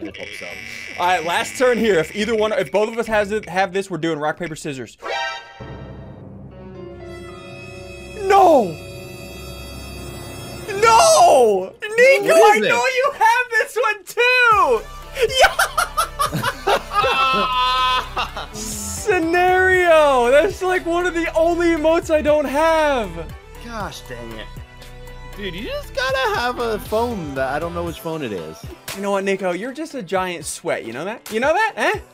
would hope so. All right, last turn here. If both of us have this, we're doing rock, paper, scissors. No! No! Nico, I know you have this one too! Yeah! Scenario! That's like one of the only emotes I don't have. Gosh dang it. Dude, you just gotta have a phone that I don't know which phone it is. You know what, Nico? You're just a giant sweat. You know that? You know that? Eh?